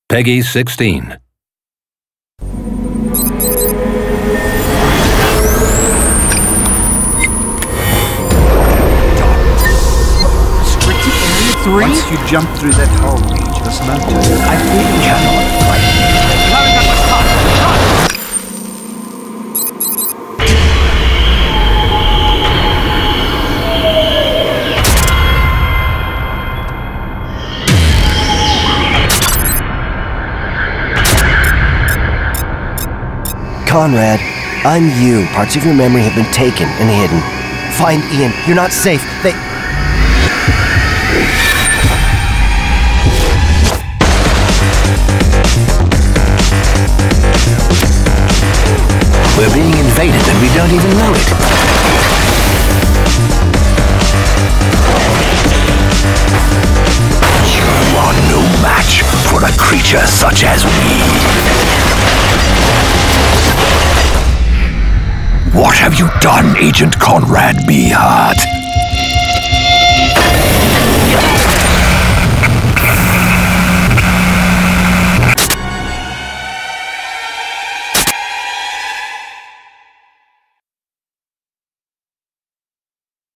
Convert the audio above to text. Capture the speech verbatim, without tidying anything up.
Peggy sixteen. Restricted area three? Once you jump through that hole, you just notice. I think we cannot fight. You haven't got much time. Time! Conrad, I'm you. Parts of your memory have been taken and hidden. Find Ian. You're not safe. They... We're being invaded and we don't even know it. You are no match for a creature such as we. What have you done, Agent Conrad Beehart?